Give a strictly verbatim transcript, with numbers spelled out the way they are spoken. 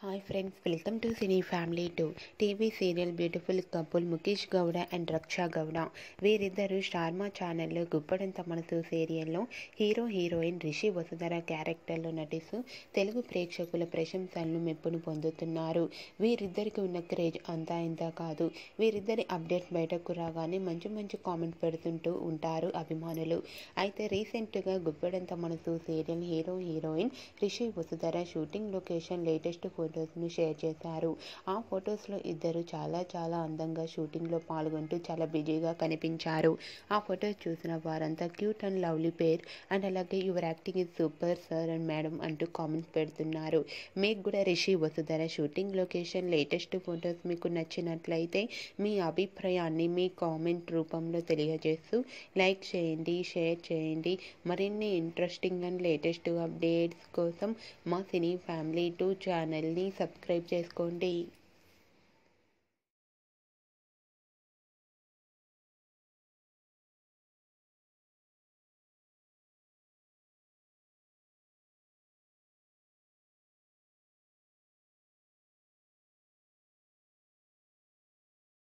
Hi friends, welcome to Cine Family two. TV serial beautiful couple Mukesh Gowda and Raksha Gowda వీరిద్దరు స్టార్మా ఛానల్లో గుప్పడంతమనసు సీరియల్లో hero heroine Rishi Vasudhara క్యారెక్టర్లో నటిస్తూ తెలుగు ప్రేక్షకుల ప్రశంసలను మెప్పును పొందుతున్నారు. వీరిద్దరికి ఉన్న క్రేజ్ అంతా ఇంత కాదు. వీరిద్దరి అప్డేట్స్ బయటకు రాగానే మంచి మంచి కామెంట్ పెడుతుంటూ ఉంటారు అభిమానులు. అయితే రీసెంట్గా Guppedantha Manasu serial hero heroine Rishi Vasudhara shooting location latest ఫొటోస్ను షేర్ చేశారు. ఆ ఫొటోస్లో ఇద్దరు చాలా చాలా అందంగా షూటింగ్లో పాల్గొంటూ చాలా బిజీగా కనిపించారు. ఆ ఫొటోస్ చూసిన వారంతా cute and lovely pair and అలాగే your acting is super sir and madam అంటూ కామెంట్స్ పెడుతున్నారు. మీకు కూడా Rishi Vasudhara shooting location latest photos మీకు నచ్చినట్లయితే మీ అభిప్రాయాన్ని మీ కామెంట్ రూపంలో తెలియజేస్తూ లైక్ చేయండి, షేర్ చేయండి. మరిన్ని ఇంట్రెస్టింగ్ అండ్ లేటెస్ట్ అప్డేట్స్ కోసం మా సినీ ఫ్యామిలీ టూ ఛానల్ని సబ్స్క్రైబ్ చేసుకోండి.